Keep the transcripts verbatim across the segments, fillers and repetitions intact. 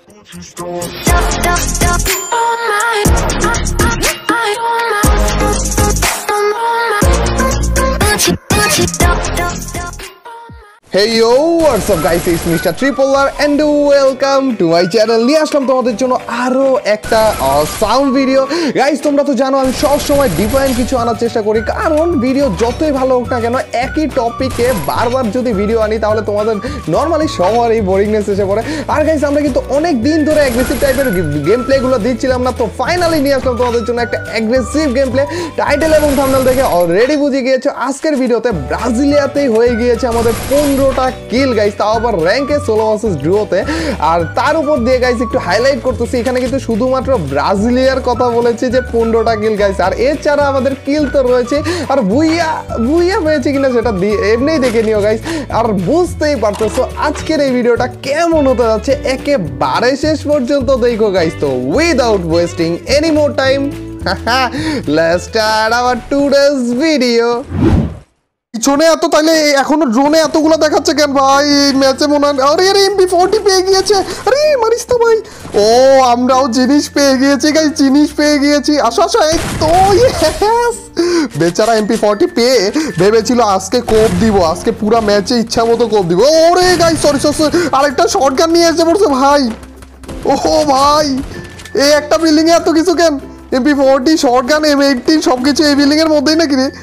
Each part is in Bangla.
Hey yo, what's up guys, it's Mister Tripolar and welcome to my channel. নিয়ে আসলাম তোমাদের জন্য আরো একটা সাউন্ড ভিডিও। গাইস তোমরা তো জানো আমি সব সময় ডিফারেন্ট কিছু আনার চেষ্টা করি, কারণ ভিডিও যতই ভালো হোক না কেন একই টপিকে বারবার যদি ভিডিও আনি তাহলে তোমাদের নর্মালি সবারই বোরিংনেস এসে পড়ে। আর গাইস আমরা কিন্তু অনেক দিন ধরে অ্যাগ্রেসিভ টাইপের গেম প্লেগুলো দিচ্ছিলাম না, তো ফাইনালি নিয়ে আসলাম তোমাদের জন্য একটা অ্যাগ্রেসিভ গেম প্লে। টাইটেল এবং থাম্বনেল দেখে অলরেডি বুঝে গিয়েছো আজকের ভিডিওতে ব্রাজিলিয়াতেই হয়ে গিয়েছে আমাদের পনেরোটা কিল গাইস, তাও আবার র্যাঙ্কে সোলো ভার্সেস ডুওতে। আর তার উপর দিয়ে গাইস একটু হাইলাইট করতেছি, এখানে কিন্তু শুধুমাত্র ব্রাজিলিয়ার কথা বলেছি যে পনেরোটা কিল গাইস, আর এছাড়া আমাদের কিল তো রয়েছে। আর বুইয়া বুইয়া পেয়েছে কিনা সেটা এমনিই দেখে নিও গাইস। আর বুঝতেই পারতেছো আজকের এই ভিডিওটা কেমন হতে যাচ্ছে, একেবারে শেষ পর্যন্ত দেখো গাইস। তো without wasting any more time, let's start our today's video. পিছনে এত তাইলে এখনো ড্রোনে এতগুলো দেখাচ্ছে কেন ভাই? এই ম্যাচে মনে হয় আরে আরে এমপি ফোরটি পেয়ে গিয়েছে। আরে মারিস তো ভাই। ও আমরাও জিনিস পেয়ে গিয়েছি গাইস, জিনিস পেয়ে গিয়েছি। আসো আসো, এই তো ইয়েস। বেচারা এমপি ফোরটি পেয়ে ভেবেছিল আজকে কোপ দিব, আজকে পুরো ম্যাচে ইচ্ছা মতো কোপ দিব। ওরে গাইস সরি সরি, আরেকটা শটগান নিয়ে এসে পড়ছে ভাই। ওহো ভাই, এই একটা বিল্ডিং এ এত কিছু কেন? MP forty, shotgun, M eighteen সব কিছু এই বিল্ডিং এর মধ্যেই নাকি রে?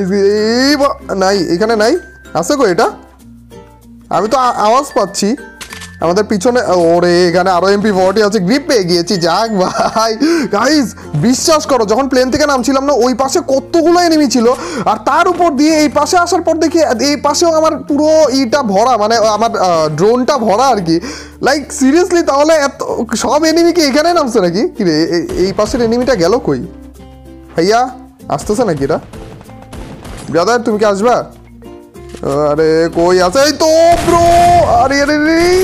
নাই এখানে নাই, আছে গো এটা, আমি তো আওয়াজ পাচ্ছি আমাদের পিছনে। ওরে এখানে আরো এমপি ফোরটি আছে, গ্রিপ পেয়ে গিয়েছি। যাক ভাই গাইস বিশ্বাস করো যখন প্লেন থেকে নামছিলাম না ওই পাশে কতগুলো এনিমি ছিল, আর তার উপর দিয়ে এই পাশে আসার পর দেখি এই পাশেও আমার পুরো ইটা ভরা, মানে আমার ড্রোনটা ভরা আর কি। লাইক সিরিয়াসলি তাহলে এত সব এনিমি কি এখানে নামছে নাকি? কি রে এই পাশের এনিমিটা গেল কই? ভাইয়া আসতেছে নাকি এটা? ব্রাদার তুমি কি আসবা? আরে কই আছে? এই তো ব্রো। আরে আরে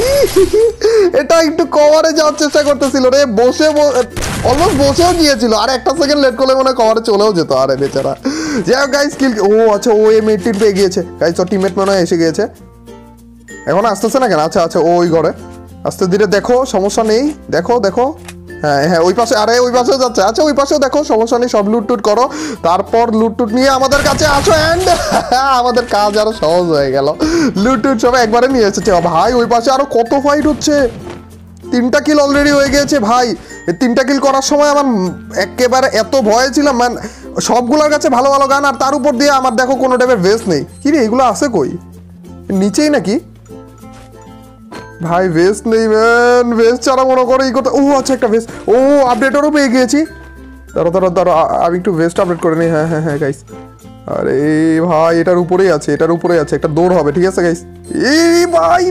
এটা একটু কভারে যাওয়ার চেষ্টা করতেছিল রে, বসে অলমোস্ট বসেও গিয়েছিল, আর একটা সেকেন্ড লেট করলে মনে হয় কভারে চলেও যেত। আরে বেচারা। যাই হোক গাইস কিল, ও আচ্ছা ও এম এইটিন পেয়ে গিয়েছে গাইস, ওর টিমমেট মনে হয় এসে গিয়েছে। এখন আসতেছে না কেন? আচ্ছা আচ্ছা ওই ঘরে আস্তে ধীরে দেখো, সমস্যা নেই। দেখো দেখো, হ্যাঁ হ্যাঁ ওই পাশে, আরে ওই পাশেও যাচ্ছে। আচ্ছা ওই পাশেও দেখো, সমস্যা নেই, সব লুট টুট করো, তারপর লুট টুট নিয়ে আমাদের কাছে আসো অ্যান্ড আমাদের কাজ আরো সহজ হয়ে গেল। লুট টুট সব একবারে নিয়ে এসেছে ভাই। ওই পাশে আরো কত ফাইট হচ্ছে, তিনটা কিল অলরেডি হয়ে গিয়েছে ভাই। এই তিনটা কিল করার সময় আমার একেবারে এত ভয়ে ছিলাম, ম্যান সবগুলোর কাছে ভালো ভালো গান, আর তার উপর দিয়ে আমার দেখো কোনো টাইপের ভেস্ট নেই। কি রে এগুলো আছে কই? নিচেই নাকি ভাই? ভেস্ট নেই ম্যান, ভেস্ট ছাড়া মনে করো এই কথা। ও আচ্ছা একটা ভেস্ট, ও আপডেটরও পেয়ে গিয়েছি। দাঁড়ো দাঁড়ো দাঁড়ো আমি একটু ভেস্ট আপডেট করে নিই। হ্যাঁ হ্যাঁ হ্যাঁ গাইস, আরে ভাই এটার উপরেই আছে, এটার উপরেই আছে, একটা দৌড় হবে। ঠিক আছে গাইস। এই ভাই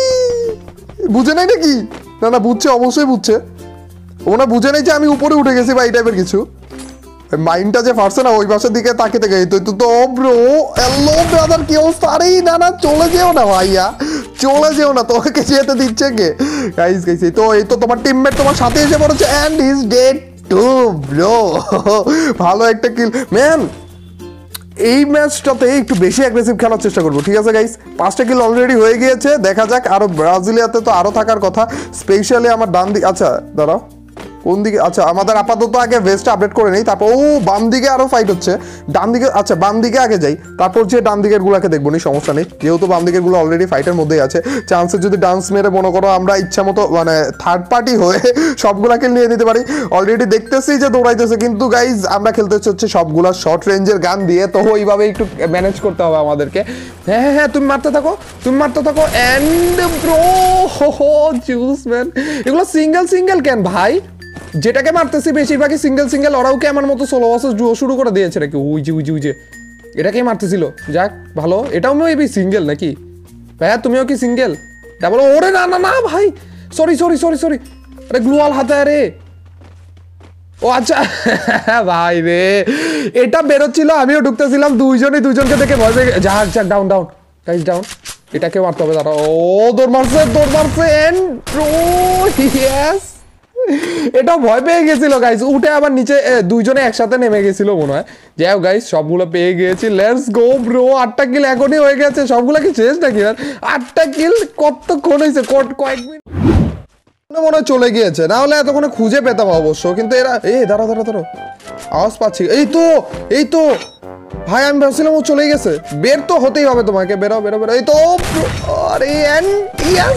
বুঝে নাই নাকি? না না বুঝছে, অবশ্যই বুঝছে। ও না বুঝে নাই যে আমি উপরে উঠে গেছি বা এই টাইপের কিছু। মাইন্ডটা যে ফাটছে না ওই পাশের দিকে তাকিয়ে গেই তো তো ব্রো। হ্যালো ব্রাদার কি অবস্থা? আরে না না চলে যেও না ভাইয়া, চলে যেও না, তোমাকে যেতে দিচ্ছে কে? গাইস গাইস এই তো এই তো তোমার টিমমেট তোমার সাথে এসে পড়েছে and is dead too bro. ভালো একটা কিল ম্যান। এই ম্যাচটাতে একটু বেশি অ্যাগ্রেসিভ খেলার চেষ্টা করবো। ঠিক আছে গাইস, পাঁচটা কিল অলরেডি হয়ে গিয়েছে, দেখা যাক। আরো ব্রাজিলিয়াতে তো আরো থাকার কথা, স্পেশালি আমার ডান দিকে। আচ্ছা দাঁড়াও কোন দিকে? আচ্ছা আমাদের আপাতত আগে ভেস্ট আপডেট করে নেই, তারপর ও বাম দিকে আরো ফাইট হচ্ছে। ডান দিকে, আচ্ছা বাম দিকে আগে যাই, তারপর যে ডান দিকের গুলাকে দেখবো নি, সমস্যা নেই, যেহেতু বাম দিকের গুলো অলরেডি ফাইটের মধ্যেই আছে। চান্সে যদি ডান্স মেরে মনে করো আমরা ইচ্ছা মতো মানে থার্ড পার্টি হয়ে সবগুলাকে নিয়ে নিতে পারি। অলরেডি দেখতেছি যে দৌড়াইতেছে, কিন্তু গাইজ আমরা খেলতে হচ্ছে সবগুলা শর্ট রেঞ্জের গান দিয়ে, তো ওইভাবে একটু ম্যানেজ করতে হবে আমাদেরকে। হ্যাঁ হ্যাঁ হ্যাঁ তুমি মারতে থাকো, তুমি মারতে থাকো এন্ড ব্রো হো জুস ম্যান। এগুলো সিঙ্গেল সিঙ্গেল কেন ভাই? যেটাকে মারতেছি বেশিরভাগই সিঙ্গেল সিঙ্গেল। ওরাও কি আমার মতো সোলো ভার্সেস ডুও শুরু করে দিয়েছে নাকি? উই যে উই যে উই যে এটাকেই মারতেছিল। যাক ভালো, এটাও মেবি সিঙ্গেল নাকি? ভাইয়া তুমিও কি সিঙ্গেল? ডাবল? ওরে না না না ভাই, সরি সরি সরি সরি, আরে গ্লুয়াল হাতে রে। ও আচ্ছা ভাই রে, এটা বেরোচ্ছিল আমিও ঢুকতেছিলাম, দুইজনই দুইজনকে দেখে ভয় পেয়ে। যাক যাক ডাউন ডাউন গাইস ডাউন। এটাকে মারতে হবে তারা। ও দৌড় মারছে দৌড় মারছে এন্ড প্রো ইয়েস। এটা ভয় পেয়ে গেছিল গাইস, উঠে আবার নিচে দুইজনে একসাথে নেমে গেছিল মনে হয়। যাই হোক গাইস সবগুলো পেয়ে গিয়েছি, লেটস গো ব্রো। আটটা কিল এখনই হয়ে গেছে, সবগুলো কি শেষ নাকি? আটটা কিল কতক্ষণ হয়েছে? কয়েক মিনিট মনে হয় চলে গিয়েছে, না হলে এতক্ষণে খুঁজে পেতাম অবশ্য। কিন্তু এরা এই দাঁড়া দাঁড়া দাঁড়ো, আওয়াজ পাচ্ছি। এই তো এই তো ভাই, আমি ভাবছিলাম ও চলে গেছে। বের তো হতেই হবে তোমাকে, বেরো বেরো বেরো। এই তো আরে ইয়াস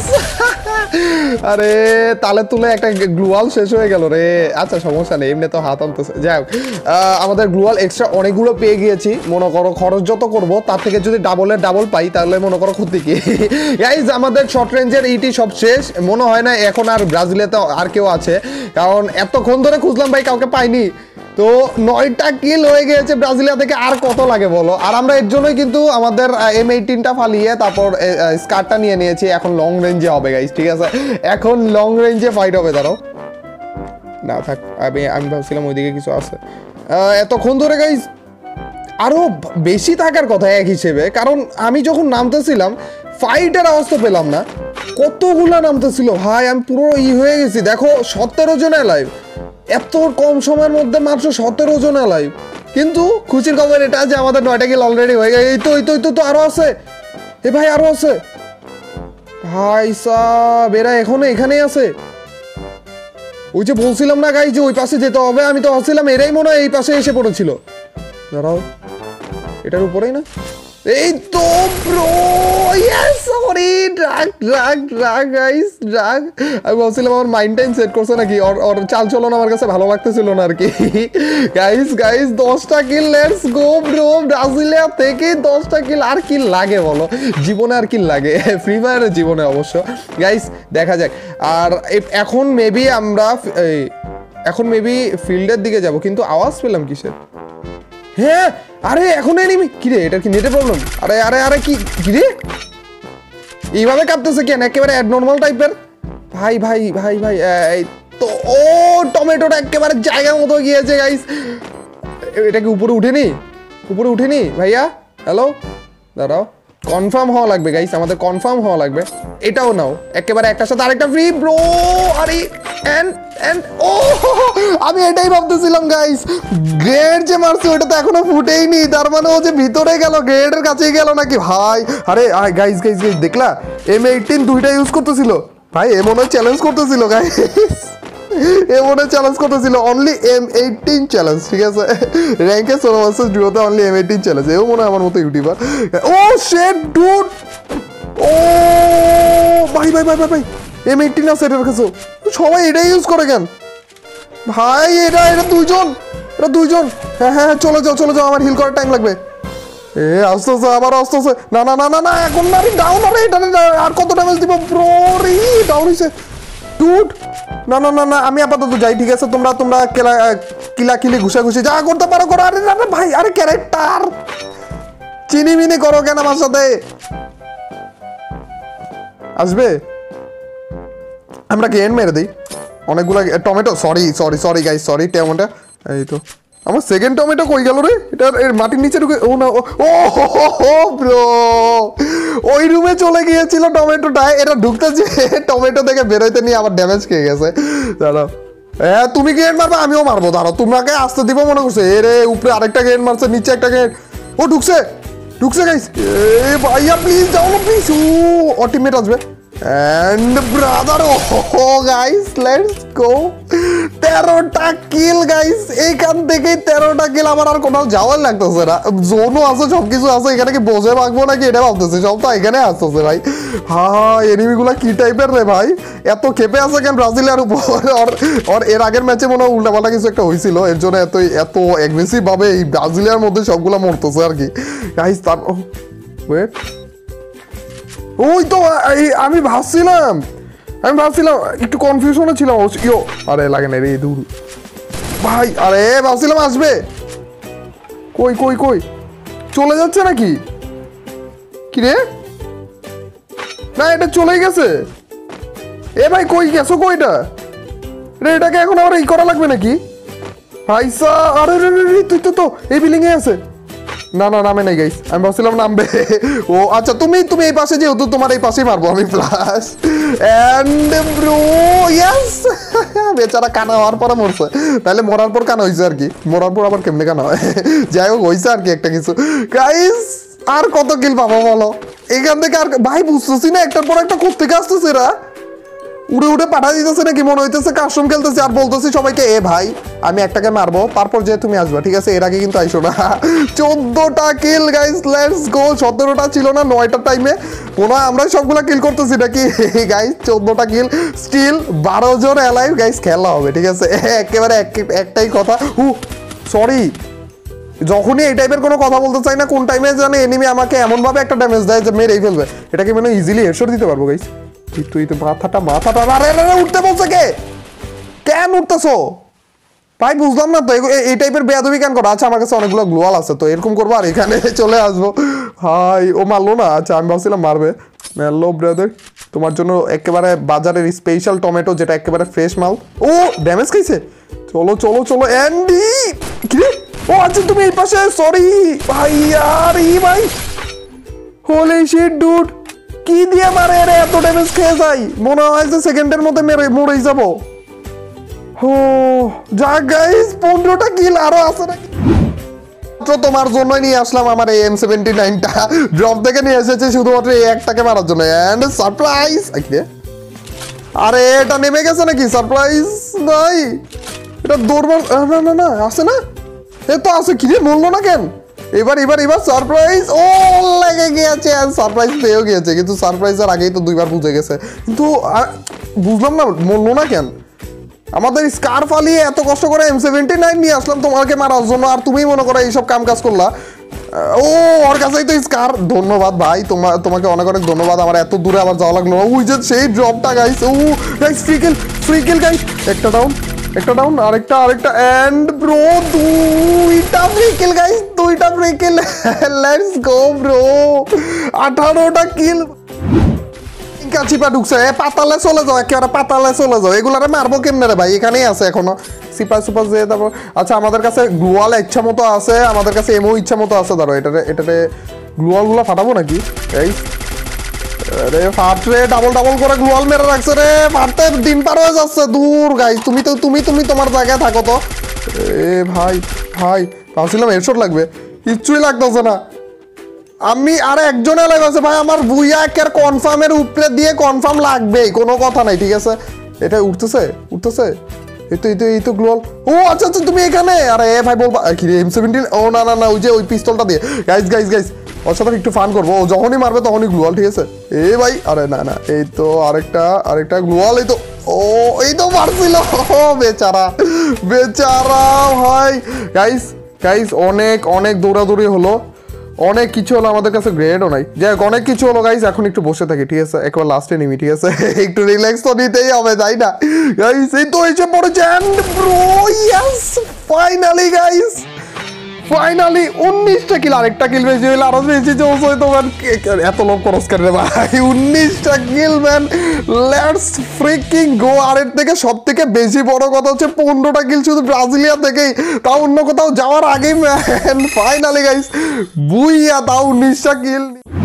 আরে তালে তুলে একটা গ্লুয়াল শেষ হয়ে গেল রে। আচ্ছা সমস্যা নেই, এমনি তো হাত আনতেছে। যাই হোক, আমাদের গ্লুয়াল এক্সট্রা অনেকগুলো পেয়ে গিয়েছি। মনে করো খরচ যত করবো তার থেকে যদি ডাবলের ডাবল পাই তাহলে মনে করো ক্ষতি কি। গাইজ আমাদের শর্ট রেঞ্জের ইটি সব শেষ, মনে হয় না এখন আর ব্রাজিলেতে আর কেউ আছে, কারণ এতক্ষণ ধরে খুঁজলাম ভাই কাউকে পাইনি। তো নয়টা কিল হয়ে গিয়েছে ব্রাজিলিয়া থেকে, আর কত লাগে বলো। আর আমরা এর জন্যই কিন্তু আমাদের এম এইটিনটা ফালিয়ে তারপর স্কার্টটা নিয়ে নিয়েছি। এখন লং রেঞ্জে হবে গাইস, ঠিক আছে? এখন লং রেঞ্জে ফাইট হবে। দাঁড়াও না থাক, আমি আমি ভাবছিলাম ওইদিকে কিছু আছে। এতক্ষণ ধরে গাইস আরো বেশি থাকার কথা এক হিসেবে, কারণ আমি যখন নামতেছিলাম ফাইটের আওয়াজ তো পেলাম না, কতগুলা নামতেছিল ভাই। আমি পুরো ই হয়ে গেছি। দেখো সতেরো জনের লাইভ, এত কম সময়ের মধ্যে মাত্র সতেরো জন লাইভ। কিন্তু খুশির খবর এটা যে আমাদের নয়টা কিল অলরেডি হয়ে গেছে। এই তো এই তো এই তো আরো আছে, এ ভাই আরো আছে ভাই সাব, এরা এখনো এখানেই আছে। ওই যে বলছিলাম না গাই যে ওই পাশে যেতে হবে, আমি তো ভাবছিলাম এরাই মনে হয় এই পাশে এসে পড়েছিল। দাঁড়াও, এটার উপরেই না? এই তো bro, yes sorry, drag drag drag guys drag. আমি ভাবছিলাম আমার মাইন্ড টাইম সেট করছে নাকি, ওর ওর চাল চলন আমার কাছে ভালো লাগতেছিল না আর কি। গাইস গাইস দশটা kill, let's go bro. Brasilia থেকে দশটা কিল, আর কি লাগে বলো জীবনে, আর কি লাগে ফ্রি ফায়ারের জীবনে অবশ্য। গাইস দেখা যাক। আর এখন মেবি আমরা এখন মেবি ফিল্ডের দিকে যাব, কিন্তু আওয়াজ পেলাম কিসের? হ্যাঁ আরে এখন এনিমি কি রে, এটা কি নেটের প্রবলেম? আরে আরে আরে কি কি রে, এইভাবে কাঁপতেছে কেন? একেবারে অ্যাবনর্মাল টাইপের। ভাই ভাই ভাই ভাই এই তো, ও টমেটোটা একেবারে জায়গা মতো গিয়েছে গাইস। এটা কি উপরে উঠেনি? উপরে উঠেনি ভাইয়া? হ্যালো দাঁড়াও, কনফার্ম হওয়া লাগবে গাইস, আমাদের কনফার্ম হওয়া লাগবে। এটাও নাও, একেবারে একটার সাথে আরেকটা ফ্রি ব্রো। আরে এন্ড এন্ড ও আমি এটাই ভাবতেছিলাম গাইস, গ্রেড যে মারছে ওটা তো এখনো ফুটেইনি, তার মানে ও যে ভিতরে গেল, গ্রেডের কাছেই গেল নাকি ভাই? আরে গাইস গাইস গাইস দেখলা, এম এইটিন দুইটা ইউজ করতেছিল ভাই, এ মনে হয় চ্যালেঞ্জ করতেছিল গাইস, এ মনে হয় চ্যালেঞ্জ করতেছিল। অনলি এম এইটিন চ্যালেঞ্জ, ঠিক আছে? র্যাঙ্কে সোলো ভার্সেস ডুয়োতে অনলি এম এইটিন চ্যালেঞ্জ। এও মনে হয় আমার মতো ইউটিউবার। ও শিট ডুড, ও ভাই ভাই ভাই ভাই ভাই এম এইটিন আছে এটার কাছে, সবাই এটাই ইউজ করে কেন ভাই? এটা এটা দুইজন, এটা দুইজন। হ্যাঁ হ্যাঁ চলে যাও চলে যাও, আমার হিল করার টাইম লাগবে। এ আস্তে আস্তে আবার আস্তে আস্তে, না না না না না এখন না, ডাউন হবে এটা। আর কত ড্যামেজ দিব ব্রো? রে ডাউন হইছে ডুড। না না না না আমি আপাতত যাই, ঠিক আছে? তোমরা তোমরা কেলা কিলা কিলি ঘুষা ঘুষি যা করতে পারো করো। আরে না ভাই, আরে ক্যারেক্টার চিনি মিনি করো কেন আমার সাথে? আসবে আমরা গেন মেরে দিই অনেকগুলো tomato. Sorry sorry sorry guys, sorry tomato. এই তো আমার সেকেন্ড টমেটো কই গেল রে? এটা মাটির নিচে ঢুকে, ও না ও হো ব্রো, ওই রুমে চলে গিয়েছিল টমেটোটা। এটা ঢুকতে যে টমেটো থেকে বেরোইতে নিয়ে আবার ড্যামেজ খেয়ে গেছে। দাঁড়াও, হ্যাঁ তুমি গেন মারবে, আমিও মারবো। দাঁড়াও, তোমাকে আসতে দিব মনে করছে। এ রে উপরে আরেকটা গেন মারছে, নিচে একটা গেন। ও ঢুকছে ঢুকছে গাইস। এ ভাইয়া প্লিজ যাও না প্লিজ। ও ওর টিমমেট আসবে। And brother, oh guys, let's go. তেরোটা কিল গাইস, এইখান থেকেই তেরোটা কিল। আমার আর কোথাও যাওয়ার লাগতেছে না, জোনও আছে সবকিছু আছে। এখানে কি বসে রাখবো নাকি এটা ভাবতেছি, সব তো এখানে আসতেছে ভাই। হ্যাঁ এনিমিগুলা কি টাইপের রে ভাই, এত খেপে আছে কেন ব্রাজিলের উপর? আর এর আগের ম্যাচে মনে হয় উল্টাপাল্টা কিছু একটা হয়েছিল, এর জন্য এত এত অ্যাগ্রেসিভ ভাবে এই ব্রাজিলের মধ্যে সবগুলা মরতেছে আর কি গাইস। তার ওয়েট, ওই তো আমি ভাবছিলাম আমি ভাবছিলাম একটু কনফিউশনে ছিলাম। ইয়ো আরে লাগে না রে দূর ভাই, আরে ভাবছিলাম আসবে। কই কই কই চলে যাচ্ছে নাকি কি রে? না এটা চলেই গেছে। এ ভাই কই গেছো কইটা রে? এটাকে এখন আবার ই করা লাগবে নাকি ভাইসা? আরে রে রে তুই তো তো এই বিল্ডিং এ আছে। না না নামে নাই গাইস, আমি ভাবছিলাম নামবে। ও আচ্ছা, তুমি তুমি এই পাশে যেহেতু তোমার এই পাশেই মারবো আমি প্লাস। এন্ড ব্রো ইয়েস, বেচারা কানা হওয়ার পরে মরছে, তাহলে মরার পর কানা হয়েছে আর কি। মরার পর আবার কেমনে কানা হয়? যাই হোক হয়েছে আর কি একটা কিছু। গাইস আর কত কিল পাবো বলো এখান থেকে? আর ভাই বুঝতেছি না, একটার পর একটা কোত্থেকে আসতেছে এরা। উড়ে উড়ে পাঠা দিতেছে নাকি মনে হইতেছে কাস্টম খেলতেছে আর বলতেছি সবাইকে এ ভাই আমি একটাকে মারবো তারপর যে তুমি আসবা ঠিক আছে এর আগে কিন্তু আইসো না চোদ্দটা কিল গাইস লেটস গো সতেরোটা ছিল না নয়টার টাইমে মনে হয় আমরা সবগুলা কিল করতেছি নাকি গাইস চোদ্দটা কিল স্টিল বারো জন অ্যালাইভ গাইস খেলা হবে ঠিক আছে একেবারে একটাই কথা উ সরি যখনই এই টাইপের কোনো কথা বলতে চাই না কোন টাইমে জানে এনিমি আমাকে এমনভাবে একটা ড্যামেজ দেয় যে মেরেই ফেলবে এটাকে মানে ইজিলি হেডশট দিতে পারবো গাইস তুই তো মাথাটা মাথাটা আরে আরে উঠতে বলছে কে কেন উঠতেছো ভাই বুঝলাম না তো এই টাইপের বেয়াদবি কেন করো আচ্ছা আমার কাছে অনেকগুলো গ্লোয়াল আছে তো এরকম করবো আর এখানে চলে আসবো ভাই ও মারলো না আচ্ছা আমি ভাবছিলাম মারবে মারলো ব্রাদার তোমার জন্য একেবারে বাজারের স্পেশাল টমেটো যেটা একেবারে ফ্রেশ মাল ও ড্যামেজ খাইছে চলো চলো চলো অ্যান্ডি কি ও আচ্ছা তুমি এই পাশে সরি ভাই আর ই ভাই হোলি শিট ডুড কি দিয়ে মারে রে এত ড্যামেজ খেয়ে যাই মনে হয় যে সেকেন্ডের মধ্যে মেরে মরেই যাবো ও যা গাইস পনেরোটা কিল আরো আছে নাকি তোমার জন্য নিয়ে আসলাম আমার এই এম সেভেন্টি নাইনটা ড্রপ থেকে নিয়ে এসেছে শুধুমাত্র এই একটাকে মারার জন্য এন্ড সারপ্রাইজ আরে এটা নেমে গেছে নাকি সারপ্রাইজ নাই এটা দৌড়বার না না না আসে না এ তো আছে কি রে মরলো না কেন এবার এবার এবার সারপ্রাইজ ও লেগে গিয়েছে আর সারপ্রাইজ পেয়েও গিয়েছে কিন্তু সারপ্রাইজের আগেই তো দুইবার বুঝে গেছে কিন্তু বুঝলাম না মরলো না কেন আমাদের স্কার ফালিয়ে এত কষ্ট করে এম সেভেন্টি নাইন নিয়ে আসলাম তোমাকে মারার জন্য আর তুমি মনে করো এইসব কাম কাজ করলা ও ওর কাছেই তো স্কার ধন্যবাদ ভাই তোমার তোমাকে অনেক অনেক ধন্যবাদ আমার এত দূরে আবার যাওয়া লাগলো ওই যে সেই ড্রপটা গাইস ও গাইস ফ্রিকিল ফ্রিকিল গাইস একটা ডাউন একটা ডাউন আরেকটা আরেকটা এন্ড ব্রো দুইটা ফ্রিকিল গাইস দুইটা ফ্রিকিল লেটস গো ব্রো আঠারোটা কিল চিপা ঢুকছে পাতালে চলে যাও একেবারে পাতালে চলে যাও এগুলারে মারবো কেমনে রে ভাই এখানেই আছে এখনো সিপা সুপা যে তারপর আচ্ছা আমাদের কাছে গ্লোয়াল ইচ্ছা মতো আছে আমাদের কাছে এমও ইচ্ছা মতো আছে ধরো এটাতে এটাতে গ্লোয়াল গুলা ফাটাবো নাকি এই আরে ফাট রে ডাবল ডাবল করে গ্লোয়াল মেরে রাখছে রে ফাটতে দিন পার হয়ে যাচ্ছে দূর গাইস তুমি তো তুমি তুমি তোমার জায়গায় থাকো তো এ ভাই ভাই ভাবছিলাম হেডশট লাগবে কিচ্ছুই লাগতেছে না আমি আর একজনে লাগাছে ভাই আমার বুইয়া একের কনফার্মের উপরে দিয়ে কনফার্ম লাগবেই কোনো কথা নাই ঠিক আছে এটা উঠতেছে উঠতেছে এই তো এই তো এই তো গ্লোয়াল ও আচ্ছা আচ্ছা তুমি এখানে আরে এ ভাই বলবা কি রে এম সেভেন্টিন ও না না না ওই যে ওই পিস্তলটা দিয়ে গাইস গাইস গাইস ওর সাথে একটু ফান করবো ও যখনই মারবে তখনই গ্লোয়াল ঠিক আছে এ ভাই আরে না না এই তো আরেকটা আরেকটা গ্লোয়াল এই তো ও এই তো মারছিল ও বেচারা বেচারা ভাই গাইস গাইস অনেক অনেক দৌড়াদৌড়ি হলো অনেক কিছু হলো আমাদের কাছে গ্রেডও নাই যাই হোক অনেক কিছু হলো গাইস এখন একটু বসে থাকি ঠিক আছে একবার লাস্টে নিবি ঠিক আছে একটু রিল্যাক্স তো নিতেই হবে তাই না গাইস এই তো এসে পড়েছে and bro yes finally guys finally উনিশটা কিল আরেকটা কিল বেশি হইলে আরো বেশি জোস হইতো ম্যান এত লোক খরচ করে ভাই উনিশটা kill man let's freaking go আর এর থেকে সব থেকে বেশি বড় কথা হচ্ছে পনেরোটা কিল শুধু ব্রাজিলিয়া থেকেই তাও অন্য কোথাও যাওয়ার আগেই ম্যান ফাইনালি গাইস বুইয়া তাও উনিশটা কিল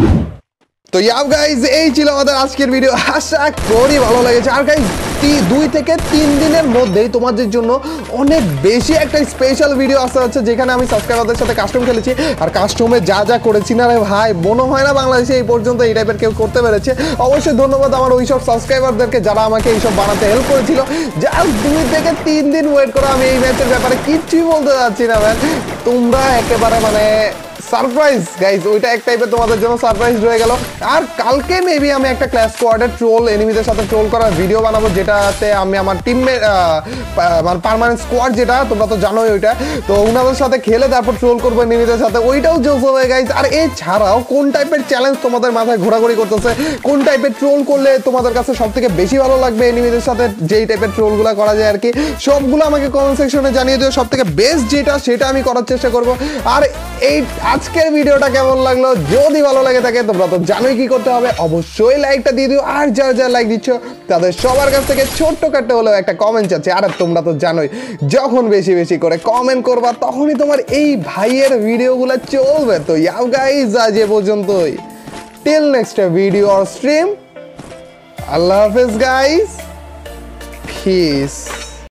তো ইয়াপ গাইজ এই ছিল আমাদের আজকের ভিডিও আশা করি ভালো লেগেছে আর গাইজ দুই থেকে তিন দিনের মধ্যেই তোমাদের জন্য অনেক বেশি একটা স্পেশাল ভিডিও আসতে হচ্ছে যেখানে আমি সাবস্ক্রাইবারদের সাথে কাস্টম খেলেছি আর কাস্টমে যা যা করেছি না রে ভাই মনে হয় না বাংলাদেশে এই পর্যন্ত এই টাইপের কেউ করতে পেরেছে অবশ্যই ধন্যবাদ আমার ওইসব সাবস্ক্রাইবারদেরকে যারা আমাকে এইসব বানাতে হেল্প করেছিল জাস্ট দুই থেকে তিন দিন ওয়েট করে আমি এই ম্যাচের ব্যাপারে কিচ্ছুই বলতে যাচ্ছি না ম্যান তোমরা একেবারে মানে সারপ্রাইজ গাইজ ওইটা এক টাইপের তোমাদের জন্য সারপ্রাইজ রয়ে গেল আর কালকে মেবি আমি একটা ক্লাস স্কোয়াডের ট্রোল এনিমিদের সাথে ট্রোল করার ভিডিও বানাবো যেটাতে আমি আমার টিমমেট আমার পার্মানেন্ট স্কোয়াড যেটা তোমরা তো জানোই ওইটা তো ওনাদের সাথে খেলে তারপর ট্রোল করবো এনিমিদের সাথে ওইটাও জোস হবে গাইজ আর এছাড়াও কোন টাইপের চ্যালেঞ্জ তোমাদের মাথায় ঘোরাঘুরি করতেছে কোন টাইপের ট্রোল করলে তোমাদের কাছে সব থেকে বেশি ভালো লাগবে এনিমিদের সাথে যেই টাইপের ট্রোলগুলো করা যায় আর কি সবগুলো আমাকে কমেন্ট সেকশনে জানিয়ে দিও সব থেকে বেস্ট যেটা সেটা আমি করার চেষ্টা করবো আর এই আজকের ভিডিওটা কেমন লাগলো যদি ভালো লাগে থাকে তোমরা তো জানোই কি করতে হবে অবশ্যই লাইকটা দিয়ে দিও আর যারা যারা লাইক দিচ্ছ তাদের সবার কাছ থেকে ছোট্ট কাটতে হলেও একটা কমেন্ট চাচ্ছে আর তোমরা তো জানোই যখন বেশি বেশি করে কমেন্ট করবা তখনই তোমার এই ভাইয়ের ভিডিওগুলো চলবে তো ইয়াও গাইস আজ এ পর্যন্তই till next video or stream আল্লাহ হাফেজ গাইস পিস